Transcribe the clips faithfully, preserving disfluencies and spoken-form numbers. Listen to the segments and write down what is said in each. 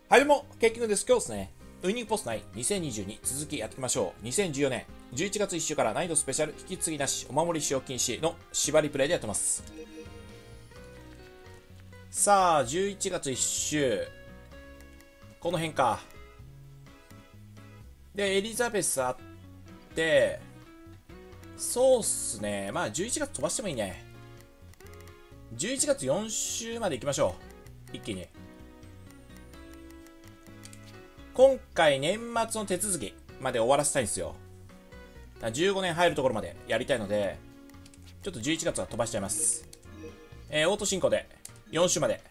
はいどうも、ケイキングです。今日ですね、ウイニングポストナインにせんにじゅうに続きやっていきましょう。にせんじゅうよねんじゅういちがついっ週から難易度スペシャル引き継ぎなしお守り使用禁止の縛りプレイでやってます。さあ、じゅういちがついっ週、この辺か。で、エリザベスあって、そうっすね、まあじゅういちがつ飛ばしてもいいね。じゅういちがつよん週まで行きましょう。一気に。今回年末の手続きまで終わらせたいんですよ。じゅうごねん入るところまでやりたいので、ちょっとじゅういちがつは飛ばしちゃいます。えー、オート進行でよん週まで。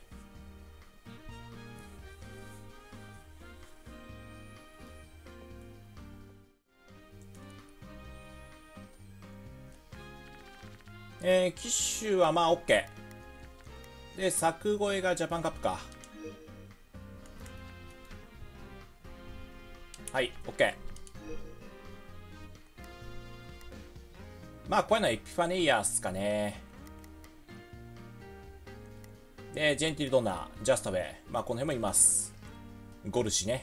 えー、機種はまあ OK。で、作越えがジャパンカップか。はい、OK。まあ、こういうのはエピファネイアーっすかね。で、ジェンティルドンナー、ジャスタウェイ。まあ、この辺もいます。ゴルシね。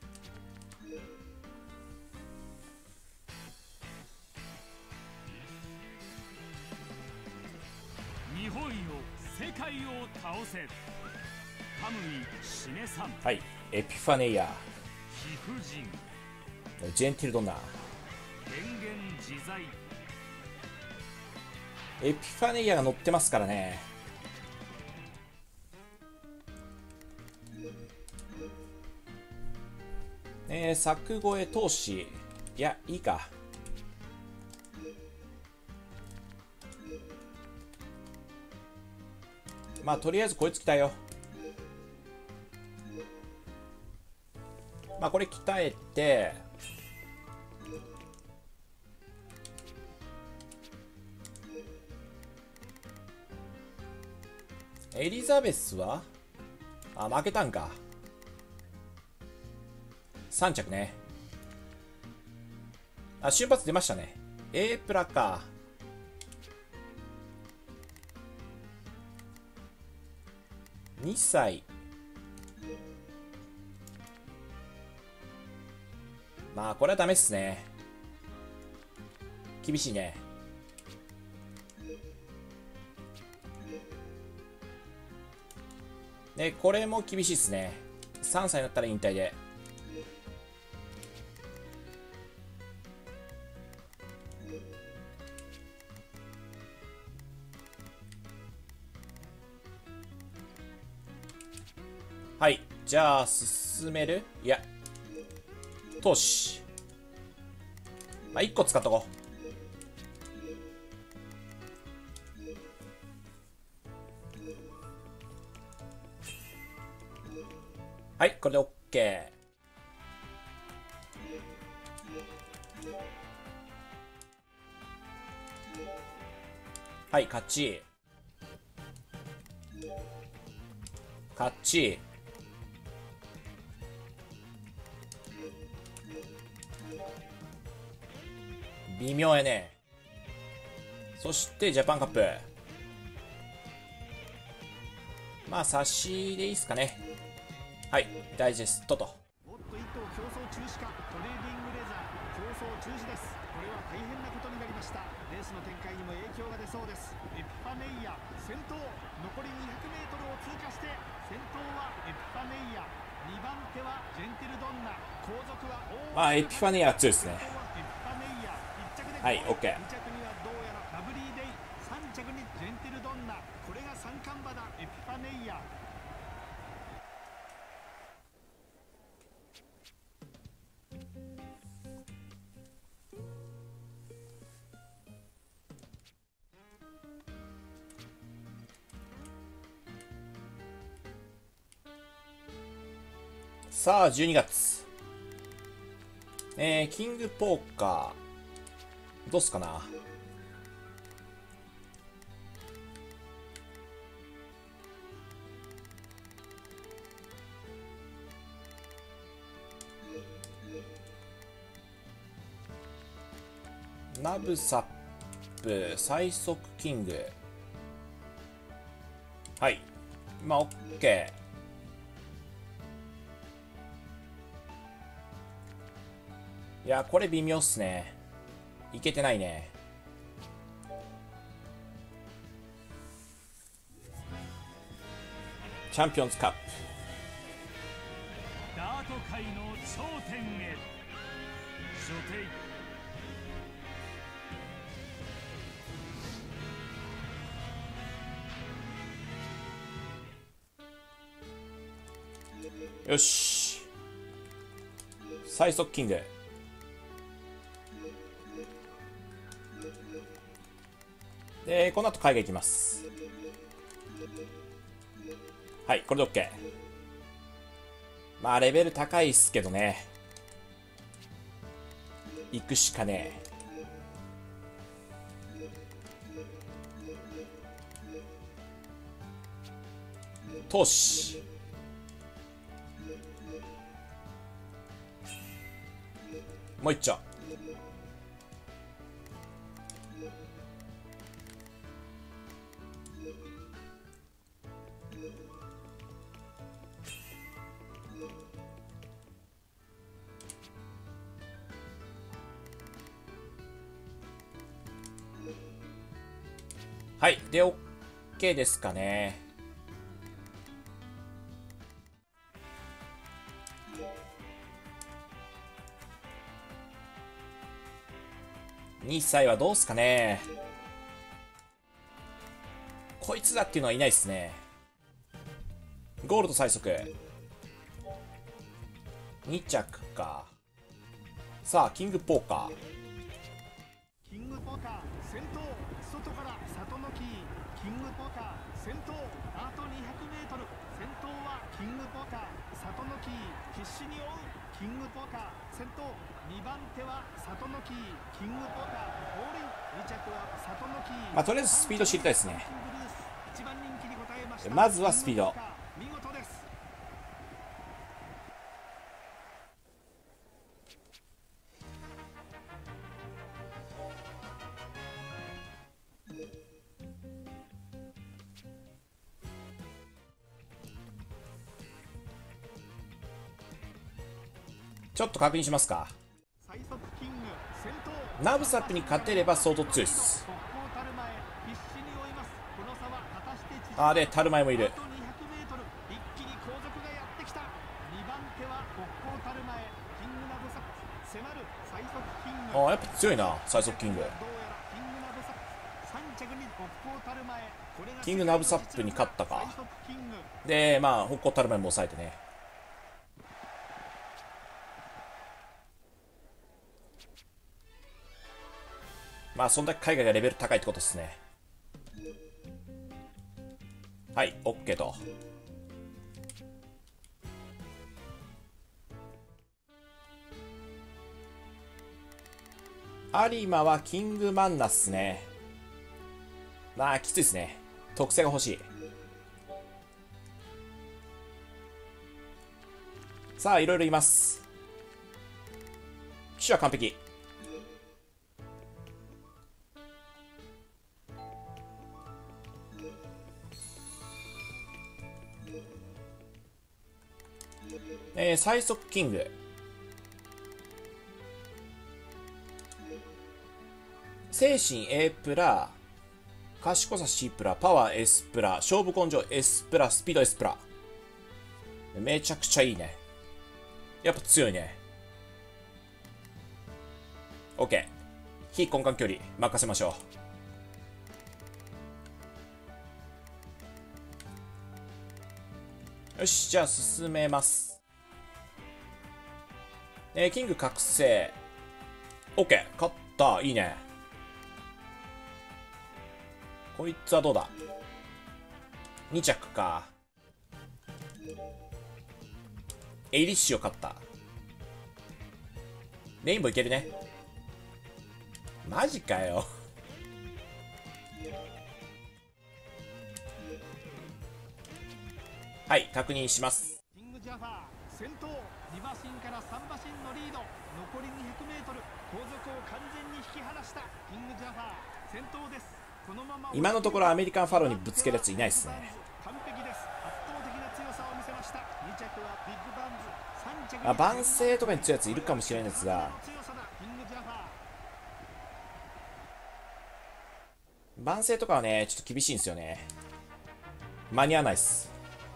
日本よ、世界を倒せ。カムイシネさん。 はい、エピファネイアー。 貴婦人。 ジェンティルドンナー。 変幻自在。 エピファネイアが乗ってますからね。えー、作越え投資。いや、いいか。まあ、とりあえずこいつ鍛えよう。まあ、これ鍛えて、エリザベスはあ、負けたんか。さん着ね。あ、瞬発出ましたね。A プラか。にさい。まあ、これはダメっすね。厳しいね。で、これも厳しいっすね。さんさいになったら引退で。はい。じゃあ、進めるいや。投資。まあ、いっこ使っとこう。はい、これで OK。はい、勝ち。勝ち。微妙やね。そして、ジャパンカップ。まあ、差しでいいっすかね。はい、ダイジェストと。 おっと一頭競争中止か。トレーディングレザー競争中止です。これは大変なことになりました。レースの展開にも影響が出そうです。エピファネイア先頭、残り にひゃくメートル を通過して先頭はエピファネイア、にばん手はジェンティルドンナ、後続はまあ、エピファネイア強いですね。 エピファネイアいっ着ではい、OK。 に着にはどうやらラブリーデイ、さん着にジェンティルドンナ、これが三冠馬だ。エピファネイアさあ、じゅうにがつ。えー、キングポーカー。どうっすかな。ナブサップ、最速キング。はい。まあ、OK。 やこれ微妙っすね。いけてないね。チャンピオンズカップ、 ダート界の頂点へ所定。 よし、最速キング。でこの後海外行きます。はい、これで OK。 まあレベル高いっすけどね、行くしかねえ。投資もう一丁。はい、で OK ですかね。にさいはどうすかね。こいつだっていうのはいないっすね。ゴールド最速に着か。さあキングポーカー。 キングポーカー先頭、外から里の木。キングポーカー先頭、あと にひゃくメートル。先頭はキングポーカー里の木、必死に追う。キングポーカー先頭、にばん手は里の木。キングポーカー降臨。に着は里の木。 まあとりあえずスピード知りたいですね。 一番人気に応えました。 まずはスピード。 見事です。 ちょっと確認しますか。 最速キング先頭、 ナブサップに勝てれば相当強いです。 速攻たる前必死に追います。この差は果たして縮む。 あれタルマエもいる。 あと にひゃくメートル、一気に後続がやってきた。にばん手は速攻たる前、キングナブサップ迫る。最速キング、 ああやっぱ強いな最速キング。 どうやらキングナブサップさん着に速攻たる前。これがキングナブサップに勝ったか。 最速キング。 でまあ北高タルマエも抑えてね。まあそんだけ海外がレベル高いってことですね。はい OK と。有馬はキングマンナっすね。まあきついですね。特性が欲しい。さあいろいろいます。騎手は完璧。えー、最速キング。精神 A プラ、賢さ C プラ、パワー S プラ、勝負根性 S プラ、スピード S プラ。めちゃくちゃいいね。やっぱ強いね。 OK。 非根幹距離任せましょう。よしじゃあ進めます。えー、キング覚醒 OK。 勝った。いいね。こいつはどうだ。に着か。エイリッシュを勝った。レインボーいけるね。マジかよ。はい確認します。 キングジャファー先頭、に馬身からさん馬身のリード。残り にひゃくメートル、後続を完全に引き離した。キングジャファー先頭です。このまま今のところアメリカンファローにぶつけるやついないですね。 完璧です。圧倒的な強さを見せました。 した。に着はビッグバンズ、さん着あ、万世とかに強いやついるかもしれないんですが、 強さだキングジャファー。 万世とかはねちょっと厳しいんですよね。間に合わないっす。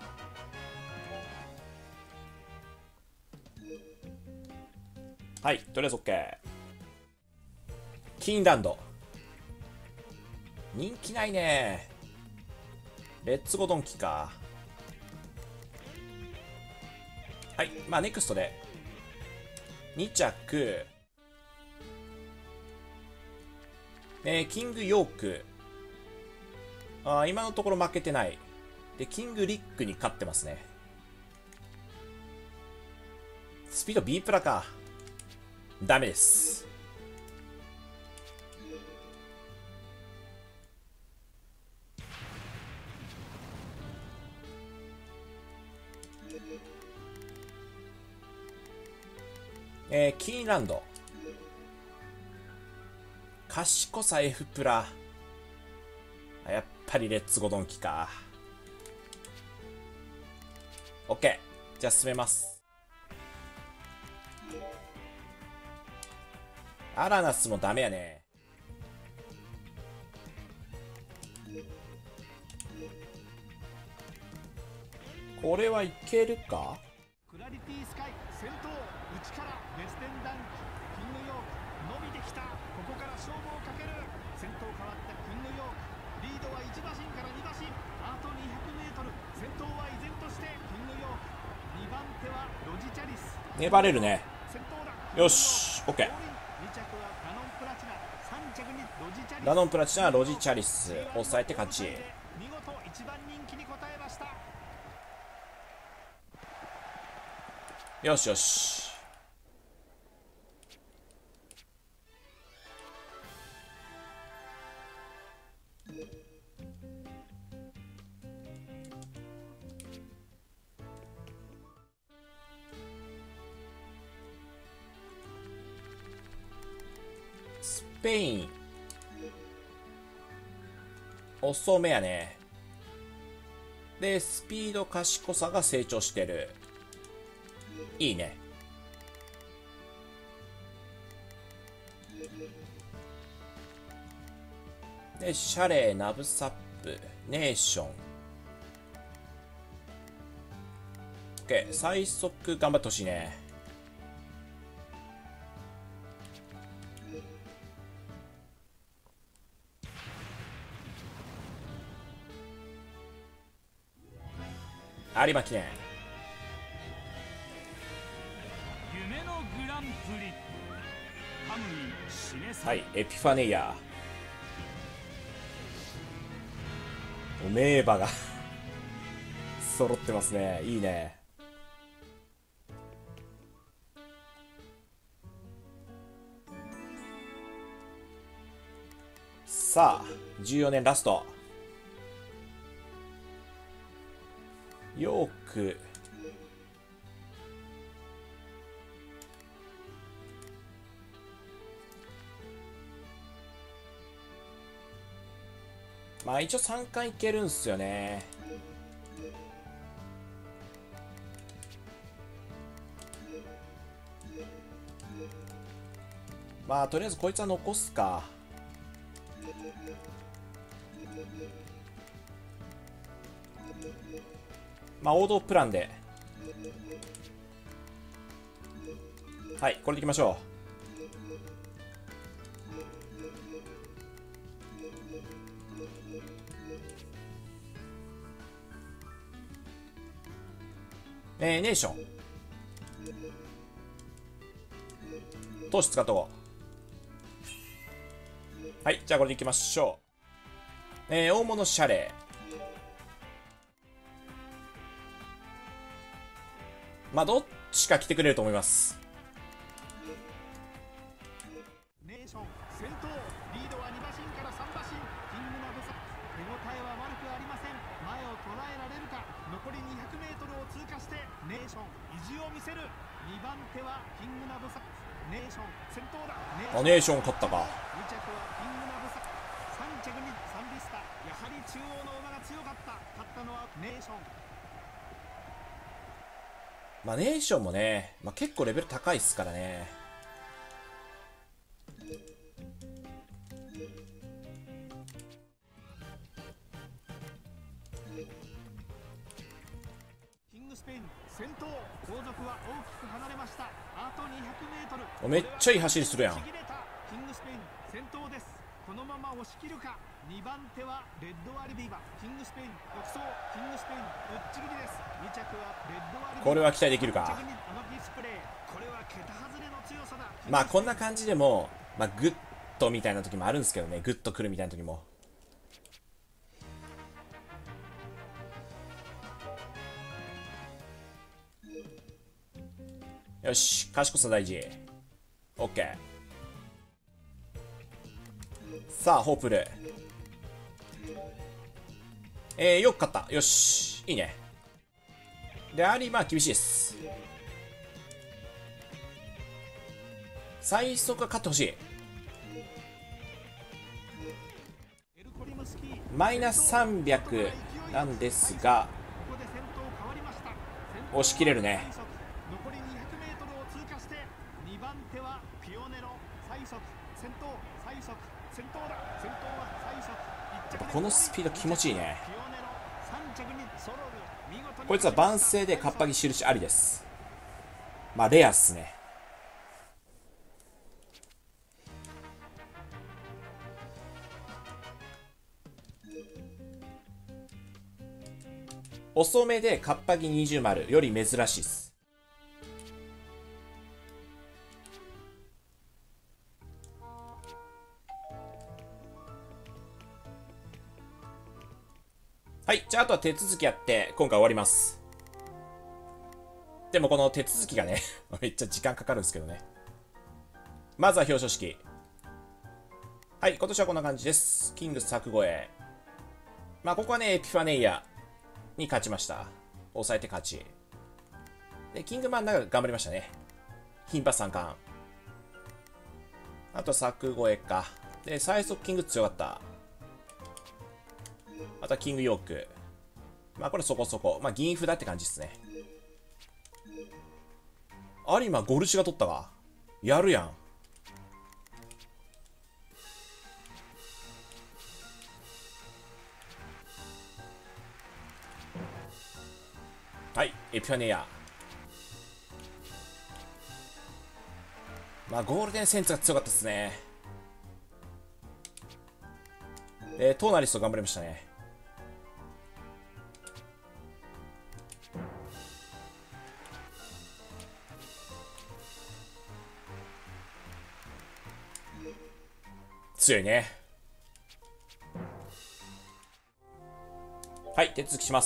はい、とりあえず OK。 キーンランド人気ないね。レッツゴドンキか。はい、まあネクストでに着、えー、キングヨーク、あー今のところ負けてないで、キングリックに勝ってますね。スピード B プラか。ダメです。えー、キーンランド賢さ F プラ、やっぱりレッツゴドンキか。 OK、 じゃあ進めます。アラナスもダメやね。これはいけるか。 クラリティスカイ先頭、内からベステンダンキングヨーク伸びてきた。ここから勝負をかける。先頭変わったキングヨーク、リードはいち馬身からに馬身、あと にひゃくメートル。 先頭は依然としてキングヨーク、にばん手はロジチャリス。 粘れるね。よし OK。 に着はダノンプラチナ、さん着にロジチャリス。 ダノンプラチナロジチャリス抑えて勝ち。 見事いちばん人気に応えました。 よしよし。スペイン遅めやね。でスピード賢さが成長してる。いいね。でシャレー、ナブサップ、ネーション OK。 最速頑張ってほしいね。有馬記念。 夢のグランプリ、ハムに示さはい、エピファネイアー、名馬が揃ってますね。いいね。さあじゅうよねんラスト、ヨークまあ一応さん冠いけるんすよね。まあとりあえずこいつは残すか。まあ王道プランで、はいこれでいきましょう。えー、ネーション投資使っとこう。はい、じゃあこれでいきましょう。えー、大物シャレー、まあどっちか来てくれると思います。 ネーション先頭、リードはに馬身からさん馬身、キングナブサ、手応えは悪くありません。前を捉えられるか。残り にひゃくメートル を通過してネーション意地を見せる。にばん手はキングナブサ、ネーション先頭だ。 あ、ネーション勝ったか。 に着はキングナブサ、さん着にサンビスタ。やはり中央の馬が強かった。勝ったのはネーション。 まあネーションもね、まあ、結構レベル高いっすからね。 キングスペイン先頭、後続は大きく離れました。あとにひゃくメートル。 おめっちゃいい走りするやん。 ちぎれた。キングスペイン先頭です。このまま押し切るか。にばん手はレッドアルビーバ。キングスペイン独走。キングスペインぶっちぎりです。に着はレッドアルビーバ。 これは期待できるか。 さん着にアマディスプレイ。これは桁外れの強さだ。 まあこんな感じでも、まあ、グッとみたいな時もあるんですけどね。グッとくるみたいな時も。よし、賢さ大事。 OK。 さあホープル、えー、よく勝った。よし、いいね。でアリまあ厳しいです。最速が勝ってほしい。マイナスさんびゃくなんですが押し切れるね。 残りにひゃくメートルを通過してにばん手はピオネロ。最速先頭、最速先頭だ。先頭は最速。 やっぱこのスピード気持ちいいね。 ピオネロさん着にソロル。見事にこいつは万世でカッパギ印ありです。まあレアっすね。遅めでカッパギにじゅう丸より珍しいっす。はい、じゃああとは手続きやって今回終わります。でもこの手続きがねめっちゃ時間かかるんですけどね。まずは表彰式。はい、今年はこんな感じです。キング作越え。まあここはねエピファネイアに勝ちました。抑えて勝ちで、キングマンなんか頑張りましたね。頻発三冠。あと作越えかで、最速キング強かった。あとはキングヨーク。まあこれそこそこ。まあ銀札って感じですね。有馬ゴルシが取ったわ。やるやん。はい、エピファネイア。まあゴールデンセンツが強かったですね。で、トーナリスト頑張りましたね。強いね。はい、手続きします。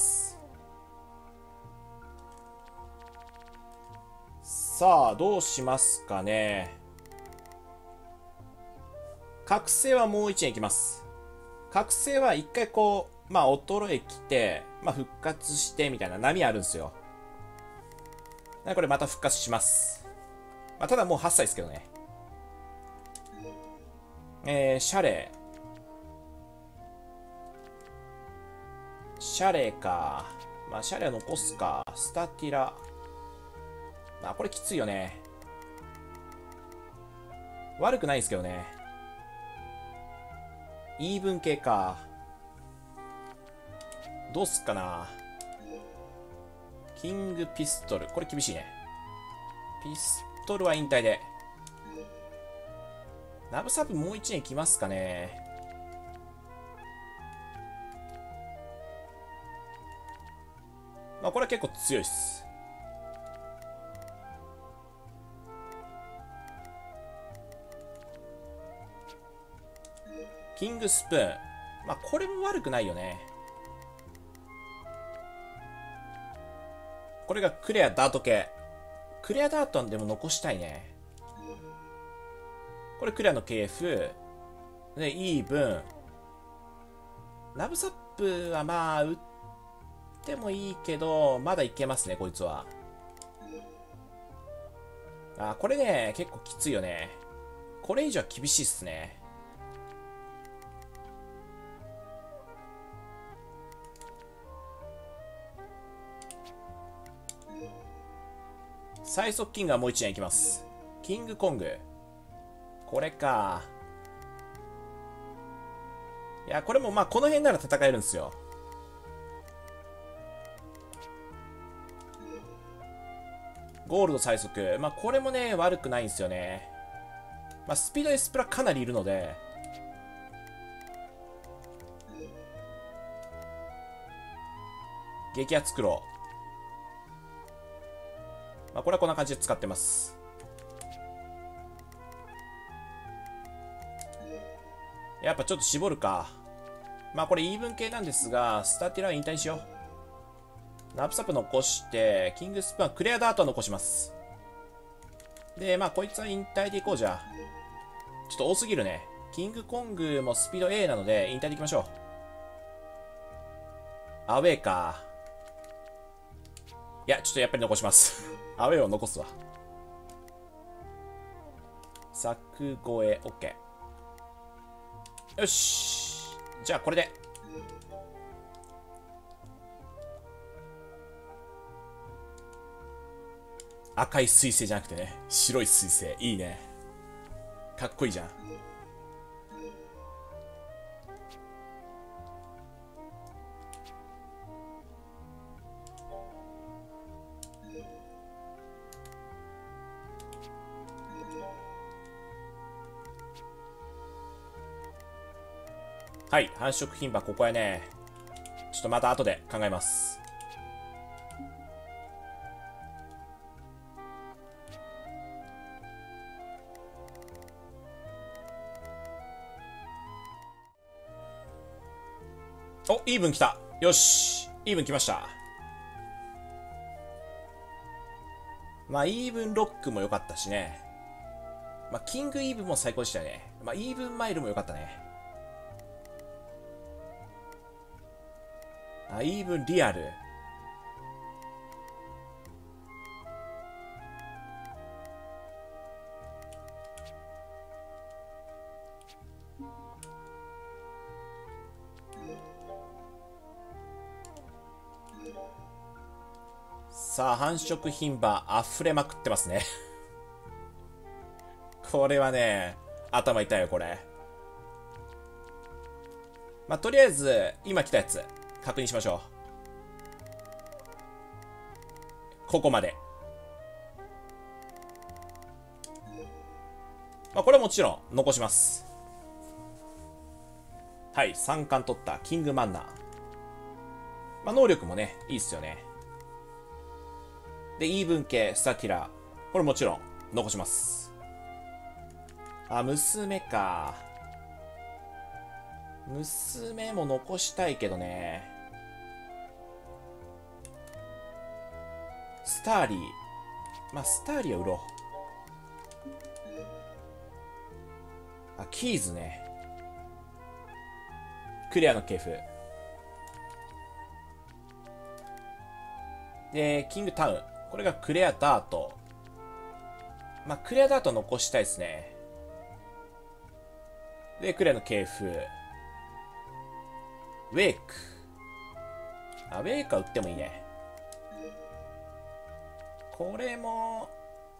さあどうしますかね。覚醒はもういちねんいきます。覚醒は一回こうまあ衰えきて、まあ、復活してみたいな波あるんですよ。これまた復活します。まあ、ただもうはっさいですけどね。えー、シャレシャレか。まあシャレは残すか。スタティラ。まあこれきついよね。悪くないですけどね。イーブン系か。どうすっかな。キングピストル。これ厳しいね。ピストルは引退で。ナブサブもういちねん来ますかね。まあこれは結構強いっす。キングスプーン。まあこれも悪くないよね。これがクレアダート系。クレアダートでも残したいね。これクレアの ケーエフ。で、イーブン。ナブサップはまあ、打ってもいいけど、まだいけますね、こいつは。あ、これね、結構きついよね。これ以上は厳しいっすね。 最速キングはもういちねんいきます。キングコング。これか。いや、これもまあこの辺なら戦えるんですよ。ゴールド最速。まあこれもね、悪くないんですよね。まあスピード S プラかなりいるので。激アツクロウ。まあこれはこんな感じで使ってます。やっぱちょっと絞るか。まあこれイーブン系なんですが、スターティラー引退にしよう。ナープサップ残して、キングスプーン、クレアダートは残します。で、まあこいつは引退でいこうじゃあ。ちょっと多すぎるね。キングコングもスピード A なので引退でいきましょう。アウェーか。いや、ちょっとやっぱり残します。アウェーを残すわ。作越え、OK。よし。じゃあこれで。赤い彗星じゃなくてね、白い彗星。いいね。かっこいいじゃん。はい、繁殖牝馬、ここはね、ちょっとまた後で考えます。お、イーブン来た。よし。イーブン来ました。まあ、イーブンロックも良かったしね。まあ、キングイーブンも最高でしたよね。まあ、イーブンマイルも良かったね。あ、イーブンリアル。さあ、繁殖牝馬溢れまくってますね。これはね、頭痛いよ、これ。まあ、とりあえず、今来たやつ、確認しましょう。ここまで。まあ、これはもちろん、残します。はい、さん冠取ったキングマンナー。まあ、能力もね、いいっすよね。で、イーブン系、スタティラー。これもちろん、残します。あ、娘か。娘も残したいけどね。スターリー。まあ、スターリーは売ろう。あ、キーズね。クリアの系譜。で、キングタウン。これがクレアダート。まあ、クレアダート残したいですね。で、クレアの系譜。ウェイク。あ、ウェイクは売ってもいいね。これも、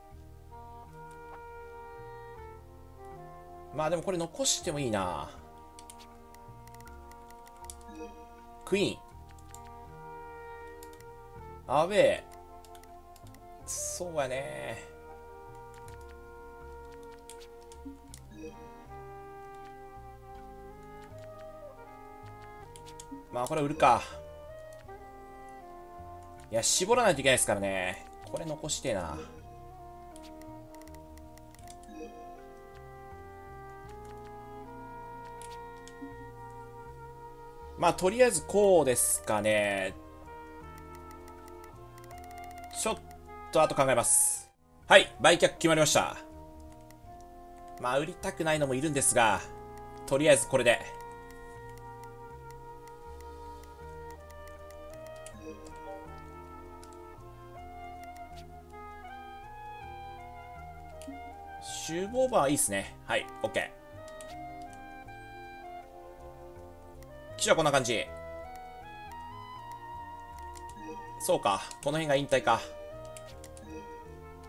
まあでもこれ残してもいいな。クイーン。アウェー。そうやね。まあこれ売るか。いや、絞らないといけないですからね。これ残してえな。まあとりあえずこうですかね。ちょっと後考えます。はい、売却決まりました。まあ売りたくないのもいるんですが、とりあえずこれで。シューボーバーはいいっすね。はい、OK。機種はこんな感じ。そうか、この辺が引退か。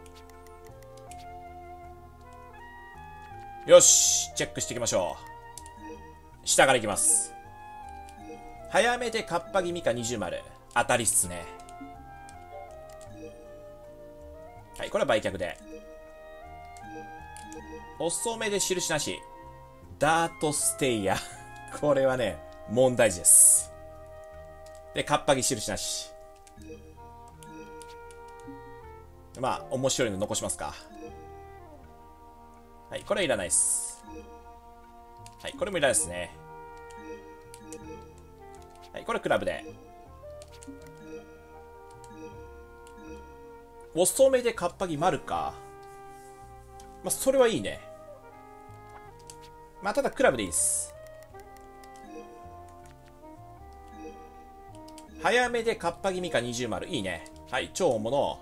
よし、チェックしていきましょう。下からいきます。早めでカッパギミカ二重丸。当たりっすね。はい、これは売却で。遅めで印なし。ダートステイヤ。これはね、問題児です。で、カッパギ印なし。まあ、面白いの残しますか。はい、これはいらないです。はい、これもいらないですね。はい、これクラブで。遅めでカッパギ丸か。まあ、それはいいね。まあ、ただクラブでいいです。早めでカッパギミカ二重丸。いいね。はい、超大物。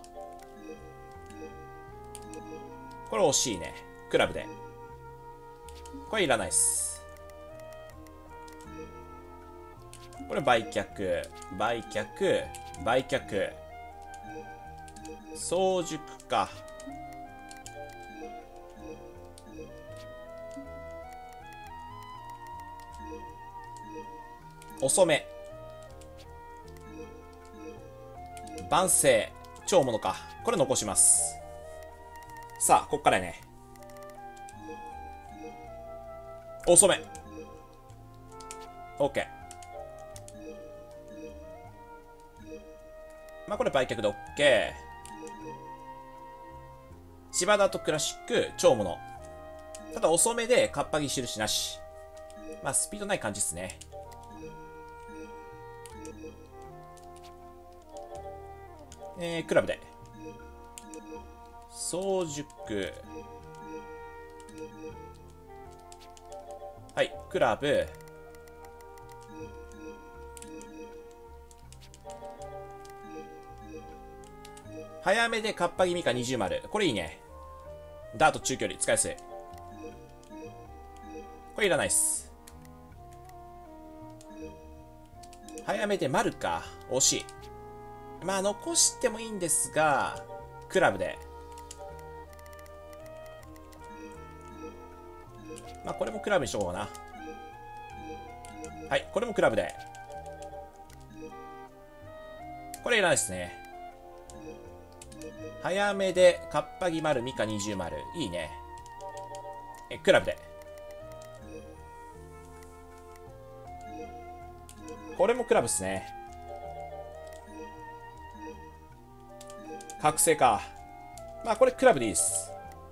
これ惜しいね。クラブで。これいらないです。これ売却。売却。売却。早熟か。遅め。万世。超物か。これ残します。さあ、こっからやね。遅め。OK。まあ、これ売却で OK。芝田とクラシック、超物。ただ遅めでカッパギ印なし。まあ、スピードない感じっすね。えー、クラブで。早熟。はい、クラブ。早めでカッパギミカ二重丸。これいいね。ダート中距離使いやすい。これいらないっす。早めで丸か。惜しい。まあ残してもいいんですが、クラブで。まあこれもクラブにしとこうかな。はい、これもクラブで。これいらないですね。早めでカッパギ丸ミカ二重丸。いいね。え、クラブで。これもクラブっすね。覚醒か。まあこれクラブでいいです。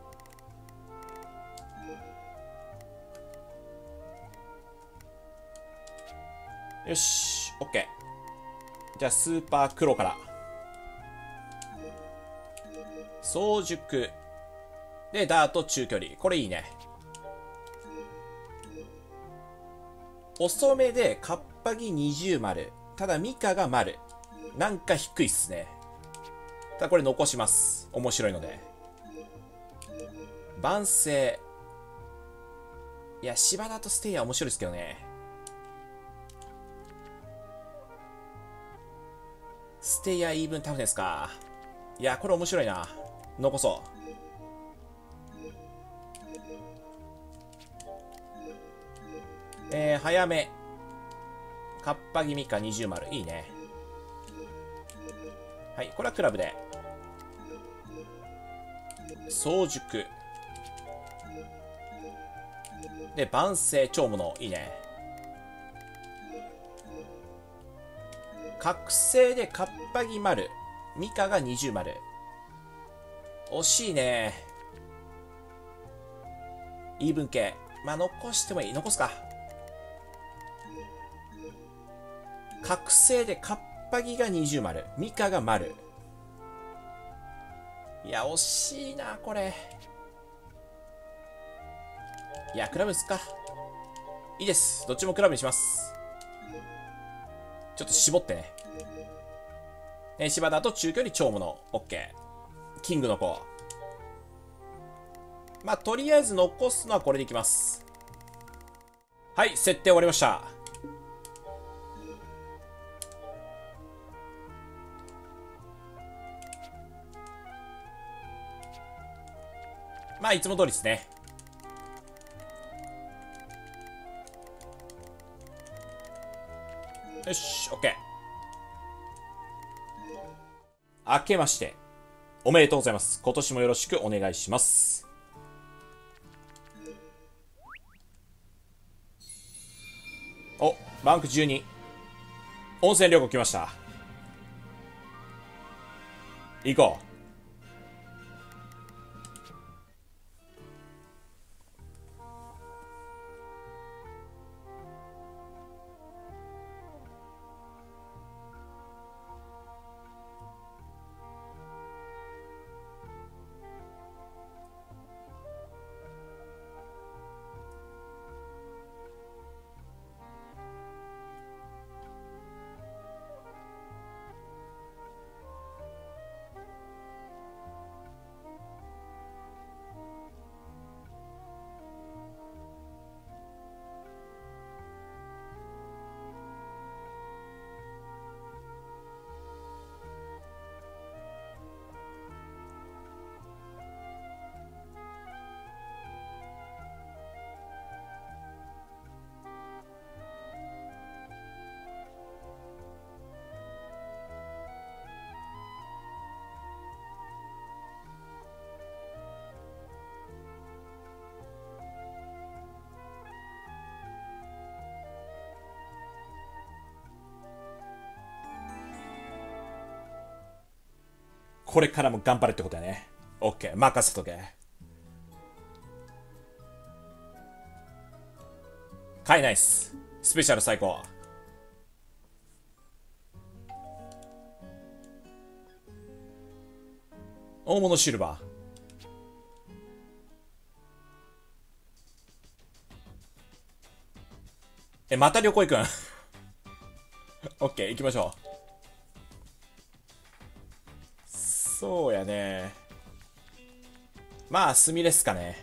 よし、OK。じゃあスーパー黒から。早熟。で、ダート中距離。これいいね。遅めでカッパギ二重丸。ただミカが丸。なんか低いっすね。ただこれ残します。面白いので。万世。いや、芝田とステイヤー面白いですけどね。ステイヤーイーブンタフネスか。いや、これ面白いな。残そう。えー、早め。カッパギミカ二重丸。いいね。はい、これはクラブで。早熟。で、万世超物。いいね。覚醒でカッパギ丸。ミカが二重丸。惜しいね。イーブン系。まあ、残してもいい。残すか。覚醒でカッパギが二重丸。ミカが丸。いや、惜しいな、これ。いや、クラブですか。いいです。どっちもクラブにします。ちょっと絞ってね。えー、芝田と中距離超物。OK。キングの子。まあ、とりあえず残すのはこれでいきます。はい、設定終わりました。まあ、いつも通りですね。 よし、オッケー。明けまして、おめでとうございます。今年もよろしくお願いします。お、バンクじゅうに。温泉旅行来ました。行こう。これからも頑張れってことだね。オッケー、任せとけ。買いナイス。スペシャル最高。大物シルバー。え、また旅行行くんオッケー、行きましょう。そうやね。まあ、スミレっすかね。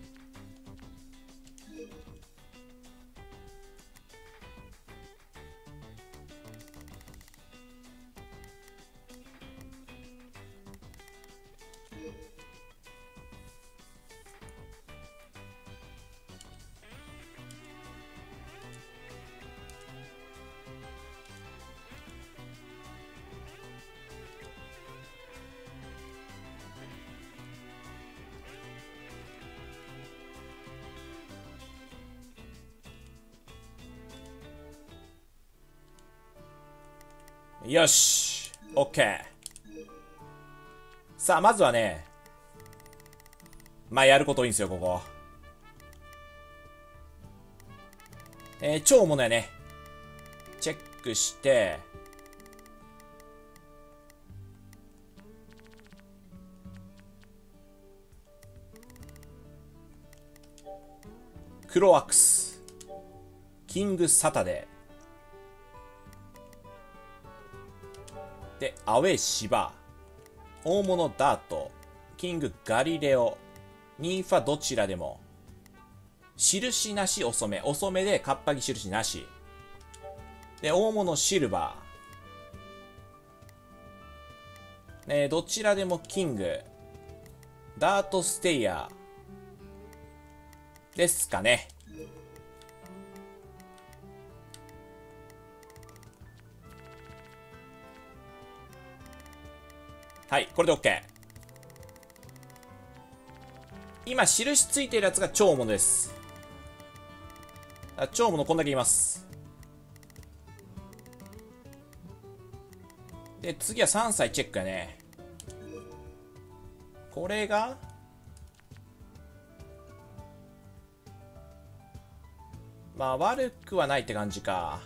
よし OK。 さあまずはね、まあやることいいんですよここ。えー、超物やねチェックして、クロアックス、キングサタデーで、アウェイシバー、大物ダート、キングガリレオ、ニンファどちらでも、印なし遅め、遅めでカッパギ印なし。で、大物シルバー。ね、どちらでもキング、ダートステイヤー。ですかね。はい、これで OK。今、印ついてるやつが超物です。あ、超物こんだけいます。で、次はさんさいチェックやね。これがまあ、悪くはないって感じか。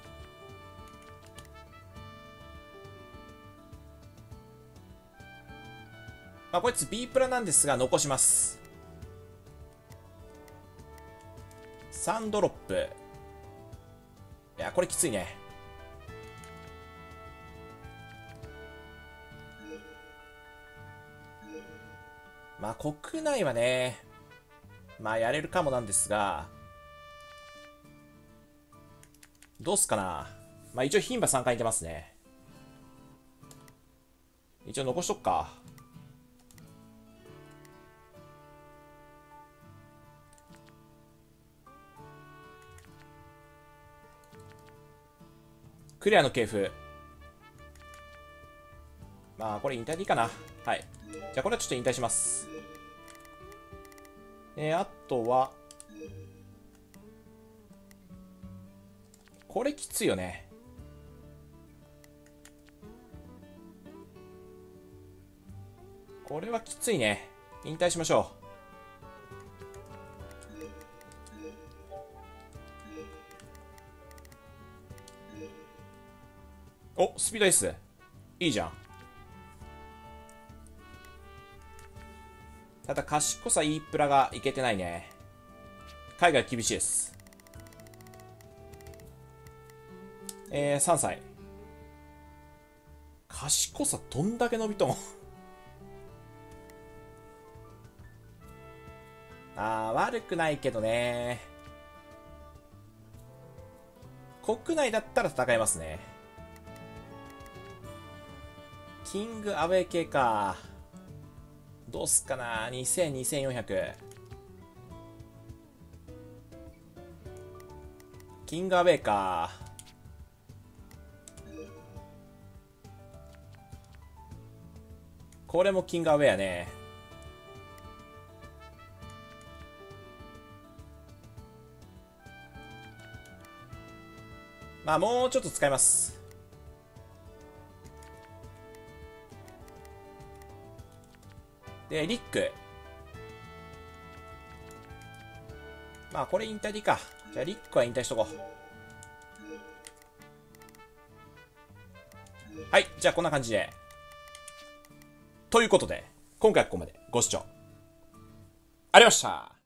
まあ、こいつ B プラなんですが、残します。さんドロップ。いや、これきついね。まあ、国内はね、まあ、やれるかもなんですが、どうすかな。まあ、一応、牝馬さんかい出ますね。一応、残しとくか。 クリアの系譜。まあこれ引退でいいかな。はい。じゃあこれはちょっと引退します。えー、あとはこれきついよね。これはきついね。引退しましょう。お、スピード S。いいじゃん。ただ、賢さ E プラがいけてないね。海外厳しいです。えー、さんさい。賢さどんだけ伸びとんあー、悪くないけどね。国内だったら戦えますね。キングアウェイ系か。どうすっかな。にせん、にせんよんひゃく。キングアウェイか。これもキングアウェイやね。まあもうちょっと使います。で、リック。まあこれ引退でいいか。じゃあリックは引退しとこう。はい、じゃあこんな感じで。ということで、今回はここまでご視聴ありがとうございました。